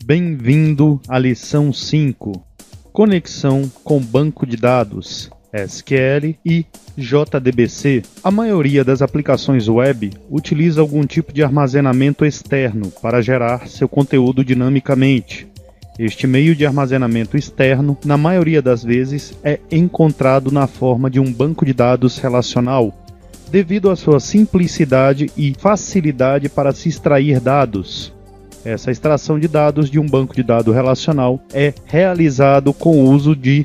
Bem-vindo à lição 5, conexão com banco de dados, SQL e JDBC. A maioria das aplicações web utiliza algum tipo de armazenamento externo para gerar seu conteúdo dinamicamente. Este meio de armazenamento externo, na maioria das vezes, é encontrado na forma de um banco de dados relacional, devido à sua simplicidade e facilidade para se extrair dados. Essa extração de dados de um banco de dados relacional é realizado com o uso de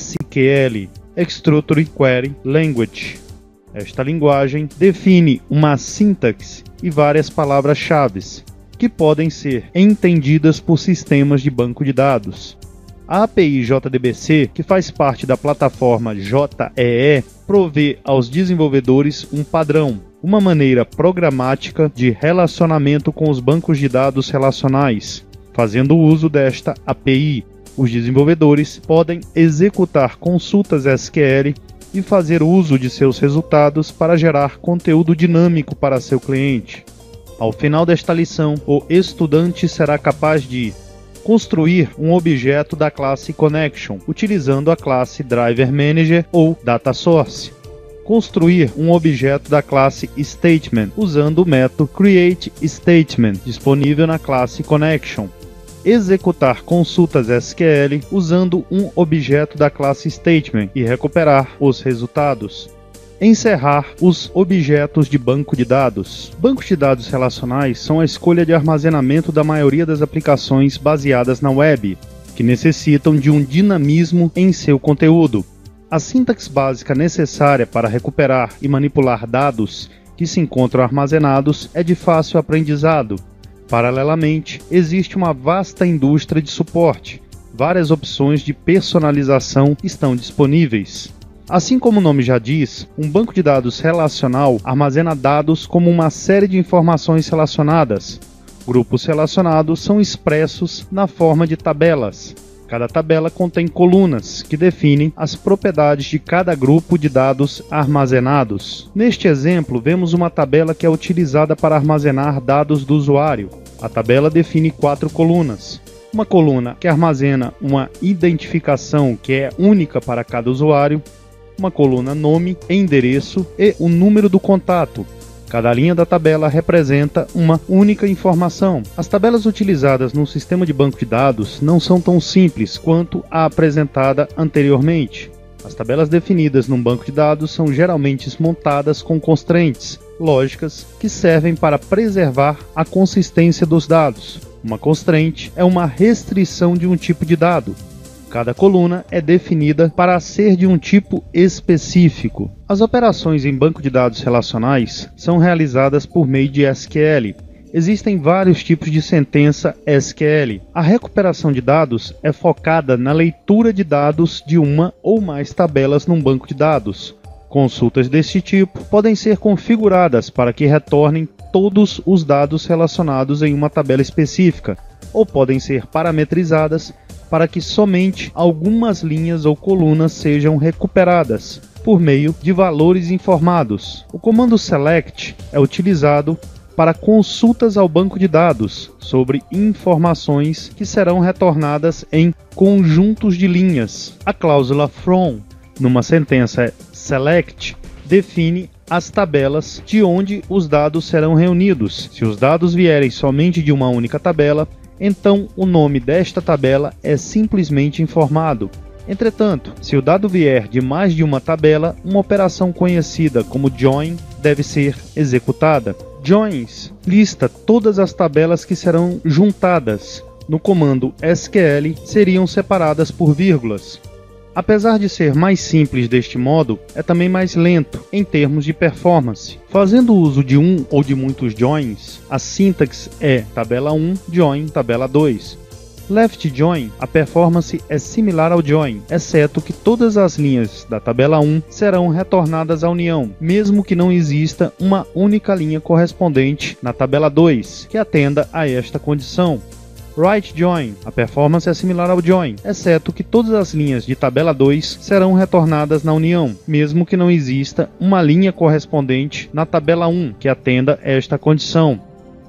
SQL, Structured Query Language. Esta linguagem define uma sintaxe e várias palavras-chave que podem ser entendidas por sistemas de banco de dados. A API JDBC, que faz parte da plataforma JEE, provê aos desenvolvedores um padrão, uma maneira programática de relacionamento com os bancos de dados relacionais. Fazendo uso desta API, os desenvolvedores podem executar consultas SQL e fazer uso de seus resultados para gerar conteúdo dinâmico para seu cliente. Ao final desta lição, o estudante será capaz de construir um objeto da classe Connection, utilizando a classe Driver Manager ou Data Source. Construir um objeto da classe Statement, usando o método CreateStatement, disponível na classe Connection. Executar consultas SQL usando um objeto da classe Statement e recuperar os resultados. Encerrar os objetos de banco de dados. Bancos de dados relacionais são a escolha de armazenamento da maioria das aplicações baseadas na web, que necessitam de um dinamismo em seu conteúdo. A sintaxe básica necessária para recuperar e manipular dados que se encontram armazenados é de fácil aprendizado. Paralelamente, existe uma vasta indústria de suporte. Várias opções de personalização estão disponíveis. Assim como o nome já diz, um banco de dados relacional armazena dados como uma série de informações relacionadas. Grupos relacionados são expressos na forma de tabelas. Cada tabela contém colunas que definem as propriedades de cada grupo de dados armazenados. Neste exemplo, vemos uma tabela que é utilizada para armazenar dados do usuário. A tabela define 4 colunas. Uma coluna que armazena uma identificação que é única para cada usuário. Uma coluna nome, endereço e o número do contato. Cada linha da tabela representa uma única informação. As tabelas utilizadas no sistema de banco de dados não são tão simples quanto a apresentada anteriormente. As tabelas definidas num banco de dados são geralmente montadas com constraints lógicas que servem para preservar a consistência dos dados. Uma constraint é uma restrição de um tipo de dado. Cada coluna é definida para ser de um tipo específico. As operações em banco de dados relacionais são realizadas por meio de SQL. Existem vários tipos de sentença SQL. A recuperação de dados é focada na leitura de dados de uma ou mais tabelas num banco de dados. Consultas deste tipo podem ser configuradas para que retornem todos os dados relacionados em uma tabela específica, ou podem ser parametrizadas para que somente algumas linhas ou colunas sejam recuperadas por meio de valores informados. O comando select é utilizado para consultas ao banco de dados sobre informações que serão retornadas em conjuntos de linhas. A cláusula from, numa sentença select, define as tabelas de onde os dados serão reunidos. Se os dados vierem somente de uma única tabela, então o nome desta tabela é simplesmente informado. Entretanto, se o dado vier de mais de uma tabela, uma operação conhecida como join deve ser executada. Joins lista todas as tabelas que serão juntadas. No comando SQL, seriam separadas por vírgulas. Apesar de ser mais simples deste modo, é também mais lento em termos de performance. Fazendo uso de um ou de muitos joins, a sintaxe é tabela 1, join, tabela 2. Left join, a performance é similar ao join, exceto que todas as linhas da tabela 1 serão retornadas à união, mesmo que não exista uma única linha correspondente na tabela 2 que atenda a esta condição. Right join, a performance é similar ao join, exceto que todas as linhas de tabela 2 serão retornadas na união, mesmo que não exista uma linha correspondente na tabela 1 que atenda esta condição.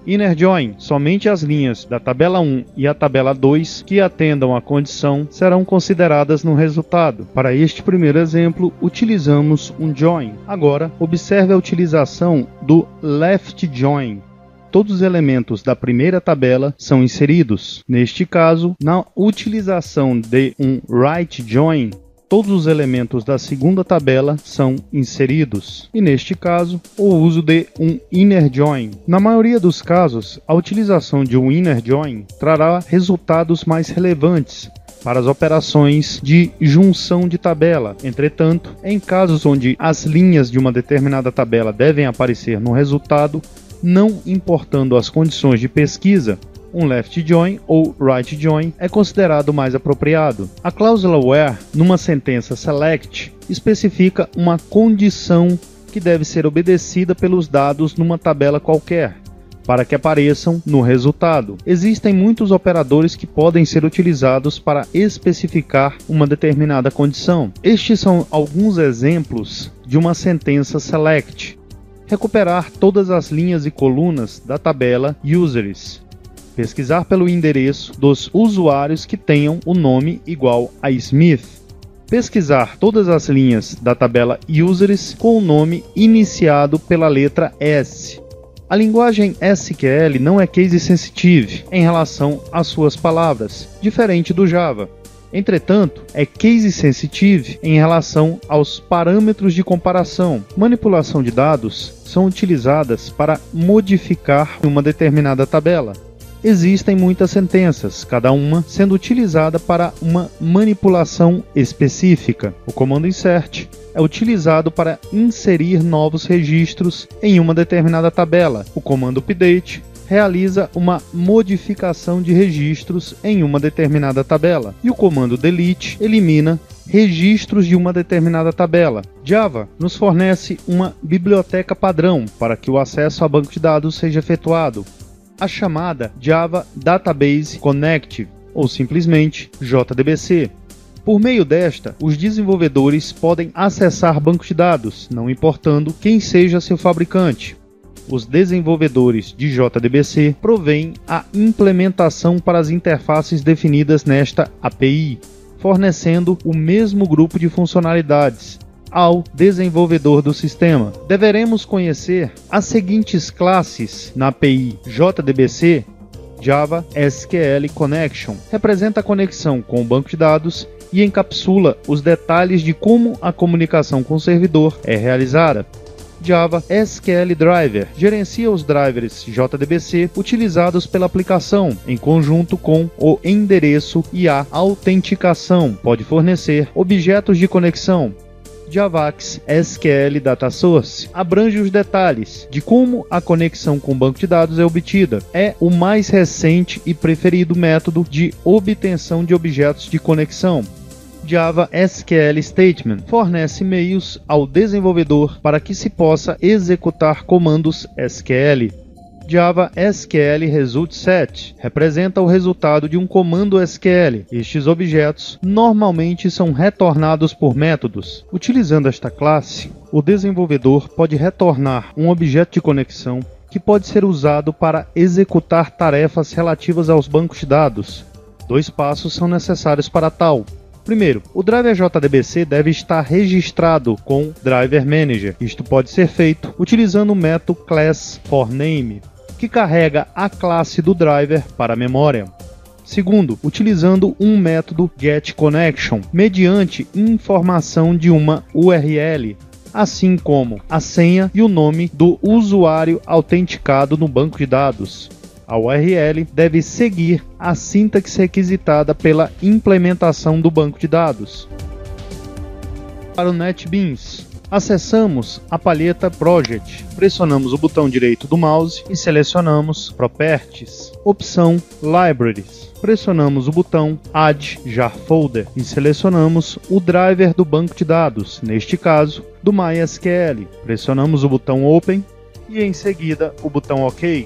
Inner join, somente as linhas da tabela 1 e a tabela 2 que atendam à condição serão consideradas no resultado. Para este primeiro exemplo, utilizamos um join. Agora, observe a utilização do left join. Todos os elementos da primeira tabela são inseridos. Neste caso, na utilização de um right join, todos os elementos da segunda tabela são inseridos. E neste caso, o uso de um inner join. Na maioria dos casos, a utilização de um inner join trará resultados mais relevantes para as operações de junção de tabela. Entretanto, em casos onde as linhas de uma determinada tabela devem aparecer no resultado, não importando as condições de pesquisa, um left join ou right join é considerado mais apropriado. A cláusula where, numa sentença select, especifica uma condição que deve ser obedecida pelos dados numa tabela qualquer, para que apareçam no resultado. Existem muitos operadores que podem ser utilizados para especificar uma determinada condição. Estes são alguns exemplos de uma sentença select. Recuperar todas as linhas e colunas da tabela users. Pesquisar pelo endereço dos usuários que tenham o nome igual a Smith. Pesquisar todas as linhas da tabela users com o nome iniciado pela letra S. A linguagem SQL não é case sensitive em relação às suas palavras, diferente do Java. Entretanto, é case sensitive em relação aos parâmetros de comparação. Manipulação de dados são utilizadas para modificar uma determinada tabela. Existem muitas sentenças, cada uma sendo utilizada para uma manipulação específica. O comando insert é utilizado para inserir novos registros em uma determinada tabela. O comando update realiza uma modificação de registros em uma determinada tabela. E o comando delete elimina registros de uma determinada tabela. Java nos fornece uma biblioteca padrão para que o acesso a banco de dados seja efetuado. A chamada Java Database Connect, ou simplesmente JDBC. Por meio desta, os desenvolvedores podem acessar bancos de dados, não importando quem seja seu fabricante. Os desenvolvedores de JDBC provêm a implementação para as interfaces definidas nesta API, fornecendo o mesmo grupo de funcionalidades ao desenvolvedor do sistema. Deveremos conhecer as seguintes classes na API JDBC. Java SQL Connection representa a conexão com o banco de dados e encapsula os detalhes de como a comunicação com o servidor é realizada. Java SQL Driver gerencia os drivers JDBC utilizados pela aplicação, em conjunto com o endereço e a autenticação. Pode fornecer objetos de conexão. Javax SQL Data Source abrange os detalhes de como a conexão com o banco de dados é obtida. É o mais recente e preferido método de obtenção de objetos de conexão. Java SQL Statement fornece meios ao desenvolvedor para que se possa executar comandos SQL. Java SQL Result Set representa o resultado de um comando SQL. Estes objetos normalmente são retornados por métodos. Utilizando esta classe, o desenvolvedor pode retornar um objeto de conexão que pode ser usado para executar tarefas relativas aos bancos de dados. 2 passos são necessários para tal. Primeiro, o driver JDBC deve estar registrado com Driver Manager. Isto pode ser feito utilizando o método class_forName, que carrega a classe do driver para a memória. Segundo, utilizando um método getConnection, mediante informação de uma URL, assim como a senha e o nome do usuário autenticado no banco de dados. A URL deve seguir a sintaxe requisitada pela implementação do banco de dados. Para o NetBeans, acessamos a palheta Project, pressionamos o botão direito do mouse e selecionamos Properties, opção Libraries. Pressionamos o botão Add Jar Folder e selecionamos o driver do banco de dados, neste caso do MySQL. Pressionamos o botão Open e em seguida o botão OK.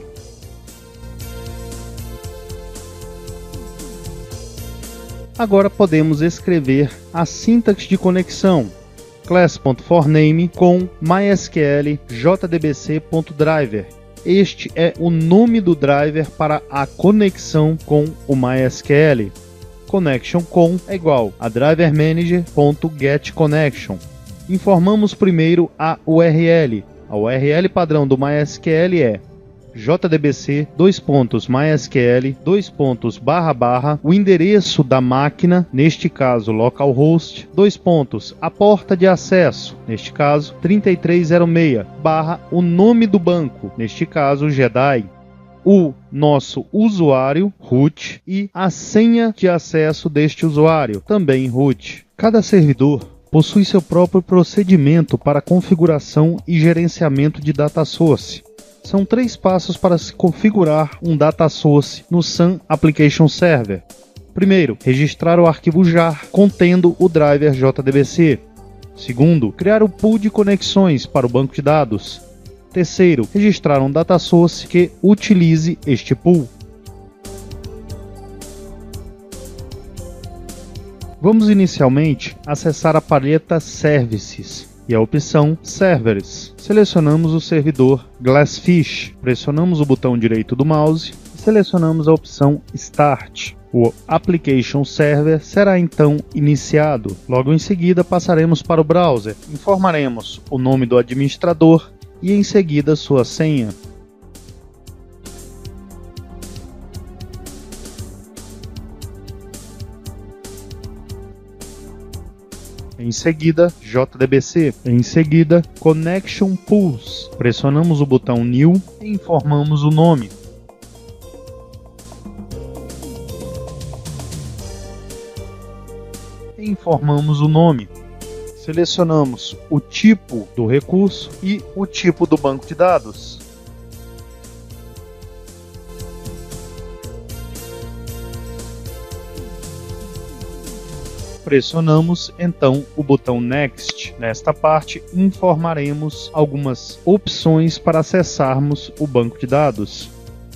Agora podemos escrever a sintaxe de conexão class.forName com mysql jdbc.driver este é o nome do driver para a conexão com o MySQL. Connection com é igual a drivermanager.getConnection. Informamos primeiro a URL. A URL padrão do MySQL é jdbc://mysql:// o endereço da máquina, neste caso localhost, a porta de acesso, neste caso 3306, o nome do banco, neste caso JEDI, o nosso usuário, root, e a senha de acesso deste usuário, também root. Cada servidor possui seu próprio procedimento para configuração e gerenciamento de data source. São 3 passos para se configurar um data source no Sun Application Server. Primeiro, registrar o arquivo jar contendo o driver JDBC. Segundo, criar o pool de conexões para o banco de dados. Terceiro, registrar um data source que utilize este pool. Vamos inicialmente acessar a paleta Services e a opção Servers. Selecionamos o servidor Glassfish, pressionamos o botão direito do mouse e selecionamos a opção Start. O Application Server será então iniciado. Logo em seguida passaremos para o browser, informaremos o nome do administrador e em seguida sua senha. Em seguida, JDBC. Em seguida, Connection Pools. Pressionamos o botão New e informamos o nome. Selecionamos o tipo do recurso e o tipo do banco de dados. Pressionamos então o botão Next. Nesta parte, informaremos algumas opções para acessarmos o banco de dados.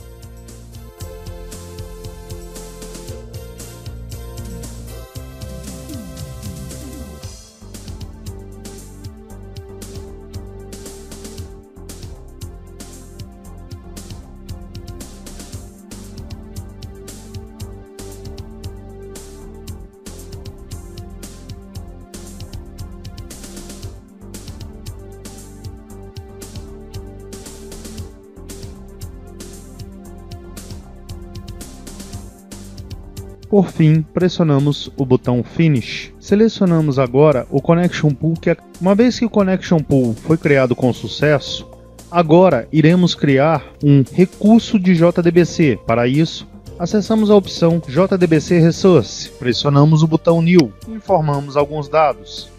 Por fim, pressionamos o botão Finish. Selecionamos agora o Connection Pool, uma vez que o Connection Pool foi criado com sucesso, agora iremos criar um recurso de JDBC. Para isso, acessamos a opção JDBC Resource. Pressionamos o botão New e informamos alguns dados.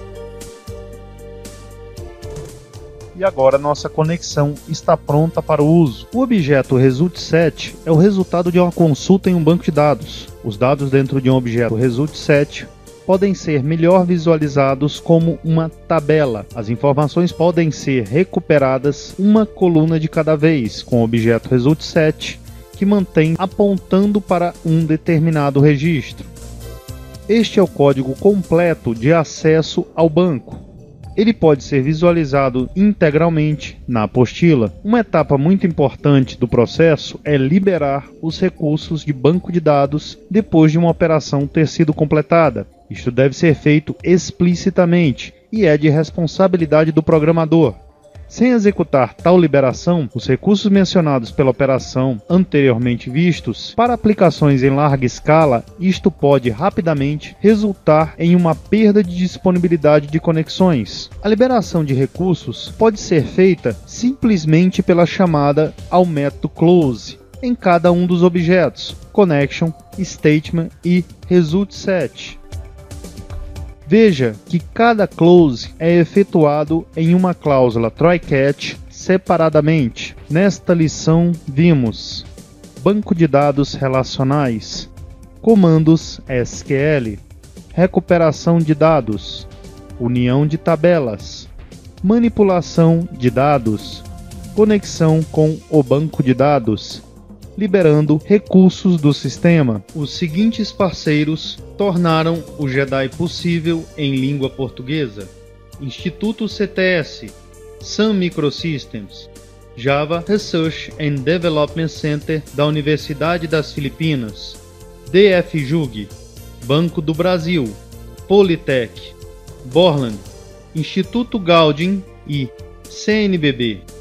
E agora nossa conexão está pronta para o uso. O objeto ResultSet é o resultado de uma consulta em um banco de dados. Os dados dentro de um objeto ResultSet podem ser melhor visualizados como uma tabela. As informações podem ser recuperadas uma coluna de cada vez, com o objeto ResultSet que mantém apontando para um determinado registro. Este é o código completo de acesso ao banco. Ele pode ser visualizado integralmente na apostila. Uma etapa muito importante do processo é liberar os recursos de banco de dados depois de uma operação ter sido completada. Isto deve ser feito explicitamente e é de responsabilidade do programador. Sem executar tal liberação, os recursos mencionados pela operação anteriormente vistos, para aplicações em larga escala, isto pode rapidamente resultar em uma perda de disponibilidade de conexões. A liberação de recursos pode ser feita simplesmente pela chamada ao método close em cada um dos objetos, connection, statement e ResultSet. Veja que cada close é efetuado em uma cláusula try-catch separadamente. Nesta lição vimos banco de dados relacionais, comandos SQL, recuperação de dados, união de tabelas, manipulação de dados, conexão com o banco de dados, liberando recursos do sistema. Os seguintes parceiros tornaram o JEDI possível em língua portuguesa: Instituto CTS, Sun Microsystems, Java Research and Development Center da Universidade das Filipinas, DFJUG, Banco do Brasil, Politec, Borland, Instituto Gaudium e CNBB.